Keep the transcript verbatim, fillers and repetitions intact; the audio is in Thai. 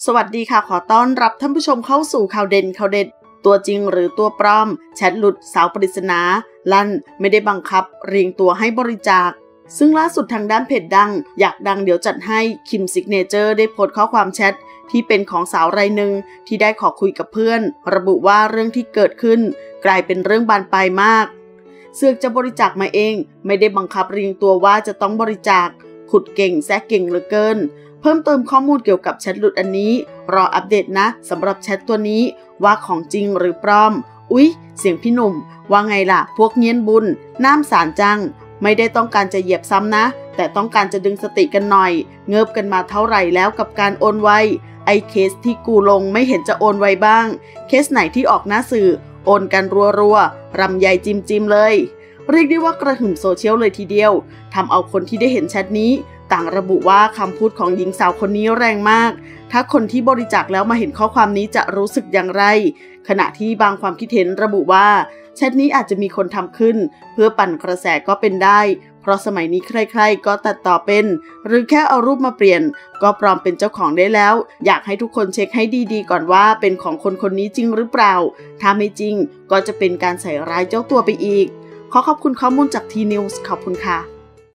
สวัสดีค่ะขอต้อนรับท่านผู้ชมเข้าสู่ข่าวเด่นข่าวเด็ดตัวจริงหรือตัวปลอมแชทหลุดสาวปริศนาลั่นไม่ได้บังคับเรียงตัวให้บริจาคซึ่งล่าสุดทางด้านเพจดังอยากดังเดี๋ยวจัดให้คิมซิกเนเจอร์ได้โพสต์ข้อความแชทที่เป็นของสาวรายหนึ่งที่ได้ขอคุยกับเพื่อนระบุว่าเรื่องที่เกิดขึ้นกลายเป็นเรื่องบานปลายมากเสือกจะบริจาคมาเองไม่ได้บังคับเรียงตัวว่าจะต้องบริจาคขุดเก่งแซะเก่งเหลือเกินเพิ่มเติมข้อมูลเกี่ยวกับแชทหลุดอันนี้รออัปเดตนะสำหรับแชทตัวนี้ว่าของจริงหรือปลอมอุ๊ยเสียงพี่หนุ่มว่าไงล่ะพวกเงี้ยนบุญน้ำสารจังไม่ได้ต้องการจะเหยียบซ้ำนะแต่ต้องการจะดึงสติกันหน่อยเงิบกันมาเท่าไหร่แล้วกับการโอนไวไอเคสที่กูลงไม่เห็นจะโอนไวบ้างเคสไหนที่ออกหน้าสื่อโอนกันรัวๆรำใหญ่จิมจิมเลยเรียกได้ว่ากระหึ่มโซเชียลเลยทีเดียวทำเอาคนที่ได้เห็นแชทนี้ต่างระบุว่าคำพูดของหญิงสาวคนนี้แรงมากถ้าคนที่บริจาคแล้วมาเห็นข้อความนี้จะรู้สึกอย่างไรขณะที่บางความคิดเห็นระบุว่าแชทนี้อาจจะมีคนทำขึ้นเพื่อปั่นกระแสก็เป็นได้เพราะสมัยนี้ใครๆก็ตัดต่อเป็นหรือแค่เอารูปมาเปลี่ยนก็ปลอมเป็นเจ้าของได้แล้วอยากให้ทุกคนเช็คให้ดีๆก่อนว่าเป็นของคนคนนี้จริงหรือเปล่าถ้าไม่จริงก็จะเป็นการใส่ร้ายเจ้าตัวไปอีกขอขอบคุณข้อมูลจากทีนิวส์ขอบคุณค่ะ